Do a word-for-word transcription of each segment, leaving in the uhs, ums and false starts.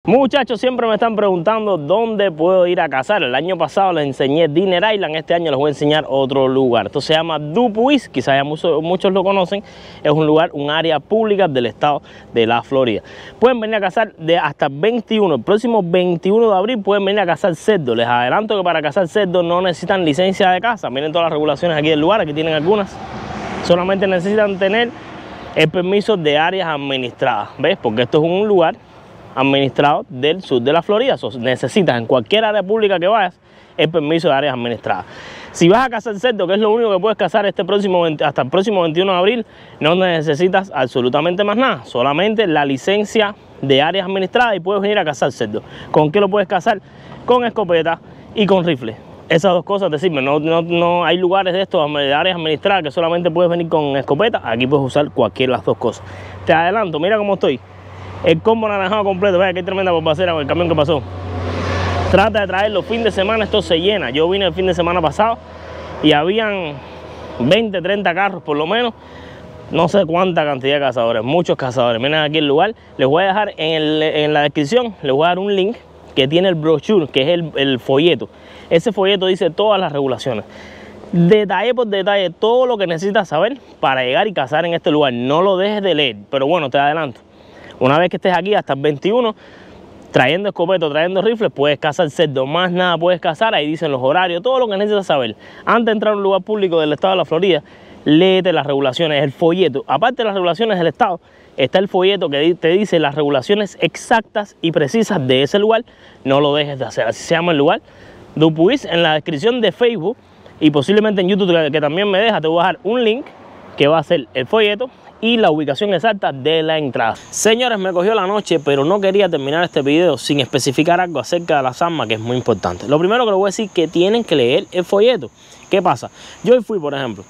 Muchachos, siempre me están preguntando dónde puedo ir a cazar. El año pasado les enseñé Dinner Island, este año les voy a enseñar otro lugar. Esto se llama Dupuis, quizás ya muchos, muchos lo conocen. Es un lugar, un área pública del estado de la Florida. Pueden venir a cazar de hasta veintiuno, el próximo veintiuno de abril pueden venir a cazar cerdo. Les adelanto que para cazar cerdo no necesitan licencia de caza. Miren todas las regulaciones aquí del lugar, aquí tienen algunas. Solamente necesitan tener el permiso de áreas administradas, ¿ves? Porque esto es un lugar administrado del sur de la Florida. So, necesitas en cualquier área pública que vayas el permiso de áreas administradas. Si vas a cazar cerdo, que es lo único que puedes cazar este próximo hasta el próximo veintiuno de abril, no necesitas absolutamente más nada, solamente la licencia de áreas administradas y puedes venir a cazar cerdo. ¿Con qué lo puedes cazar? Con escopeta y con rifle. Esas dos cosas te sirven. No, no, no hay lugares de estos, de áreas administradas, que solamente puedes venir con escopeta. Aquí puedes usar cualquiera de las dos cosas. Te adelanto, mira cómo estoy. El combo naranjado completo, vea qué tremenda bombacera con el camión que pasó. Trata de traerlo fin de semana, esto se llena. Yo vine el fin de semana pasado y habían veinte, treinta carros por lo menos. No sé cuánta cantidad de cazadores, muchos cazadores. Miren aquí el lugar. Les voy a dejar en, el, en la descripción, les voy a dar un link que tiene el brochure, que es el, el folleto. Ese folleto dice todas las regulaciones. Detalle por detalle, todo lo que necesitas saber para llegar y cazar en este lugar. No lo dejes de leer, pero bueno, te adelanto. Una vez que estés aquí hasta el veintiuno, trayendo escopeto, trayendo rifles, puedes cazar cerdo, más nada puedes cazar, ahí dicen los horarios, todo lo que necesitas saber. Antes de entrar a un lugar público del estado de la Florida, léete las regulaciones, el folleto. Aparte de las regulaciones del estado, está el folleto que te dice las regulaciones exactas y precisas de ese lugar. No lo dejes de hacer, así se llama el lugar. Dupuis, en la descripción de Facebook y posiblemente en YouTube, que, que también me deja, te voy a dejar un link que va a ser el folleto y la ubicación exacta de la entrada. Señores, me cogió la noche, pero no quería terminar este video sin especificar algo acerca de las armas, que es muy importante. Lo primero que les voy a decir es que tienen que leer el folleto. ¿Qué pasa? Yo hoy fui, por ejemplo,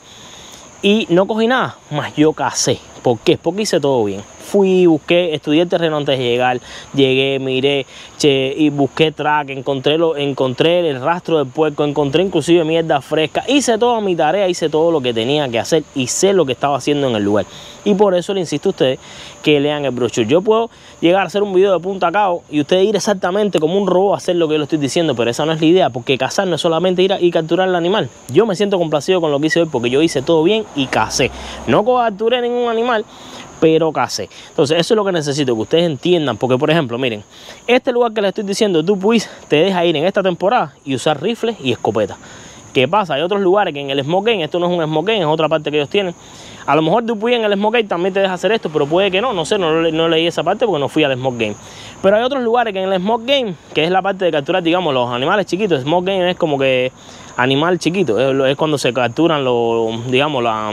y no cogí nada, más yo cacé. ¿Por qué? Porque hice todo bien. Fui, busqué, estudié el terreno antes de llegar, llegué, miré, che, y busqué track, encontré, lo, encontré el rastro del puerco, encontré inclusive mierda fresca, hice toda mi tarea, hice todo lo que tenía que hacer y sé lo que estaba haciendo en el lugar. Y por eso le insisto a ustedes que lean el brochure. Yo puedo llegar a hacer un video de punta a cabo y ustedes ir exactamente como un robot a hacer lo que yo les estoy diciendo, pero esa no es la idea, porque cazar no es solamente ir a, y capturar al animal. Yo me siento complacido con lo que hice hoy porque yo hice todo bien y cacé. No capturé ningún animal, pero cacé. Entonces eso es lo que necesito, que ustedes entiendan, porque por ejemplo, miren, este lugar que les estoy diciendo, Dupuis, te deja ir en esta temporada y usar rifles y escopeta. ¿Qué pasa? Hay otros lugares que en el Smoke Game, esto no es un Smoke Game, es otra parte que ellos tienen. A lo mejor Dupuis en el Smoke Game también te deja hacer esto, pero puede que no, no sé, no, no leí esa parte porque no fui al Smoke Game. Pero hay otros lugares que en el Smoke Game, que es la parte de capturar, digamos, los animales chiquitos. Smoke Game es como que animal chiquito, es, es cuando se capturan los, digamos, la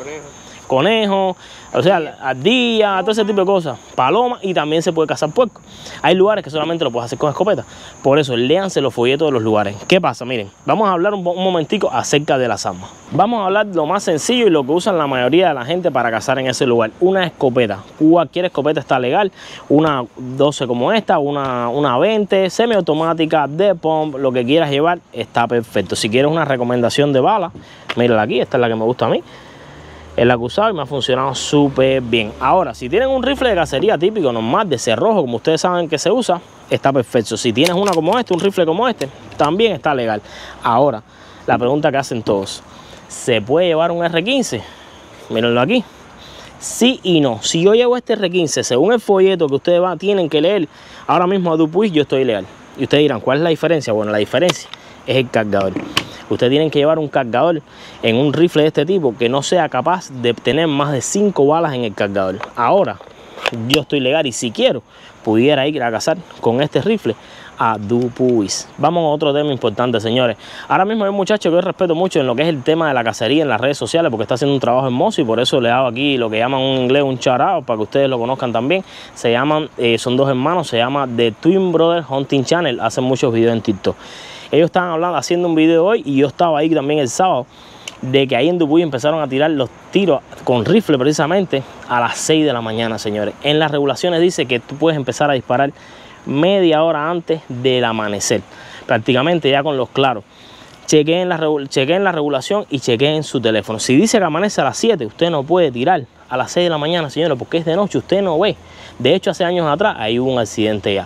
conejos, o sea, ardillas, todo ese tipo de cosas, palomas, y también se puede cazar puerco. Hay lugares que solamente lo puedes hacer con escopeta. Por eso, léanse los folletos de los lugares. ¿Qué pasa? Miren, vamos a hablar un, un momentico acerca de las armas. Vamos a hablar de lo más sencillo y lo que usan la mayoría de la gente para cazar en ese lugar. Una escopeta. Cualquier escopeta está legal. Una doce como esta, una, una veinte, semiautomática, de pump, lo que quieras llevar, está perfecto. Si quieres una recomendación de bala, mírala aquí, esta es la que me gusta a mí. Es la que he usado y me ha funcionado súper bien. Ahora, si tienen un rifle de cacería típico, normal, de cerrojo, como ustedes saben que se usa, está perfecto. Si tienes una como este, un rifle como este, también está legal. Ahora, la pregunta que hacen todos, ¿se puede llevar un R quince? Mírenlo aquí. Sí y no. Si yo llevo este R quince, según el folleto que ustedes van, tienen que leer, ahora mismo a Dupuis yo estoy legal. Y ustedes dirán, ¿cuál es la diferencia? Bueno, la diferencia es el cargador. Ustedes tienen que llevar un cargador en un rifle de este tipo que no sea capaz de tener más de cinco balas en el cargador. Ahora, yo estoy legal y si quiero, pudiera ir a cazar con este rifle a Dupuis. Vamos a otro tema importante, señores. Ahora mismo hay un muchacho que yo respeto mucho en lo que es el tema de la cacería en las redes sociales, porque está haciendo un trabajo hermoso y por eso le hago aquí lo que llaman en inglés un shout out, para que ustedes lo conozcan también. Se llaman, eh, son dos hermanos, se llama The Twin Brothers Hunting Channel, hacen muchos videos en TikTok. Ellos estaban hablando, haciendo un video hoy y yo estaba ahí también el sábado, de que ahí en Dupuis empezaron a tirar los tiros con rifle precisamente a las seis de la mañana, señores. En las regulaciones dice que tú puedes empezar a disparar media hora antes del amanecer, prácticamente ya con los claros. Chequeen la, chequeen la regulación y chequeen su teléfono. Si dice que amanece a las siete, usted no puede tirar a las seis de la mañana, señores, porque es de noche, usted no ve. De hecho, hace años atrás ahí hubo un accidente ya.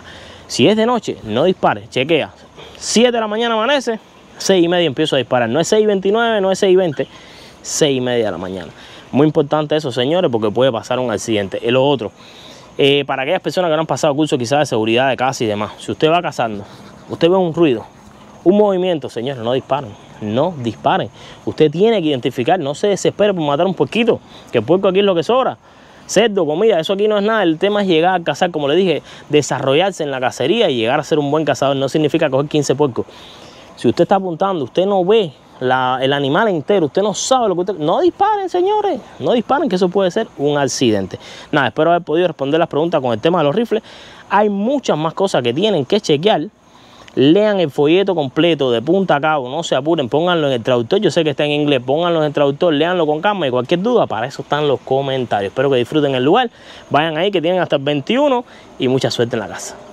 Si es de noche, no dispare, chequea. siete de la mañana amanece, seis y media empiezo a disparar. No es seis y veintinueve, no es seis y veinte, seis y media de la mañana. Muy importante eso, señores, porque puede pasar un accidente. Y lo otro, eh, para aquellas personas que no han pasado cursos quizás de seguridad de casa y demás, si usted va cazando, usted ve un ruido, un movimiento, señores, no disparen, no disparen. Usted tiene que identificar, no se desespere por matar un puerquito, que el puerco aquí es lo que sobra. Cerdo, comida, eso aquí no es nada. El tema es llegar a cazar, como le dije, desarrollarse en la cacería y llegar a ser un buen cazador. No significa coger quince puercos. Si usted está apuntando, usted no ve la, el animal entero, usted no sabe lo que usted... No disparen, señores, no disparen, que eso puede ser un accidente. Nada, espero haber podido responder las preguntas con el tema de los rifles. Hay muchas más cosas que tienen que chequear. Lean el folleto completo de punta a cabo, no se apuren, pónganlo en el traductor. Yo sé que está en inglés, pónganlo en el traductor, léanlo con calma y cualquier duda, para eso están los comentarios. Espero que disfruten el lugar, vayan ahí que tienen hasta el veintiuno y mucha suerte en la casa.